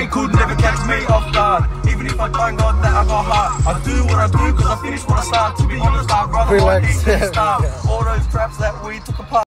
could never catch me off guard. Even if I don't got that, I got heart. I do what I do, cause I finish what I start. To be honest, I'd rather Relax. start. All those traps that we took apart.